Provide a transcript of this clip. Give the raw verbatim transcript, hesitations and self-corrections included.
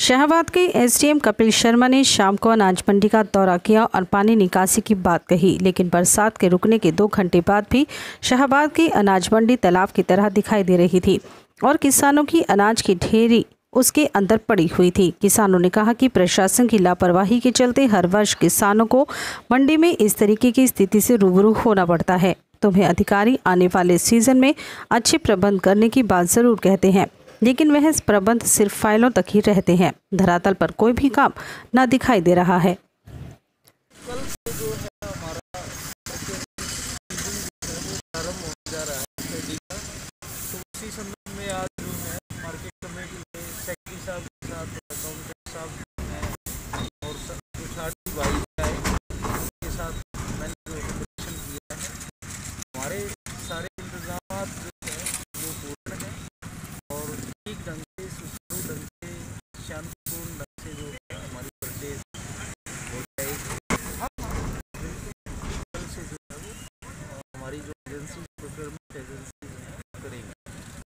शाहबाद के एसडीएम कपिल शर्मा ने शाम को अनाज मंडी का दौरा किया और पानी निकासी की बात कही, लेकिन बरसात के रुकने के दो घंटे बाद भी शाहबाद की अनाज मंडी तालाब की तरह दिखाई दे रही थी और किसानों की अनाज की ढेरी उसके अंदर पड़ी हुई थी। किसानों ने कहा कि प्रशासन की लापरवाही के चलते हर वर्ष किसानों को मंडी में इस तरीके की स्थिति से रूबरू होना पड़ता है। तुम्हें अधिकारी आने वाले सीजन में अच्छे प्रबंध करने की बात जरूर कहते हैं, लेकिन वह प्रबंध सिर्फ फाइलों तक ही रहते हैं। धरातल पर कोई भी काम न दिखाई दे रहा है।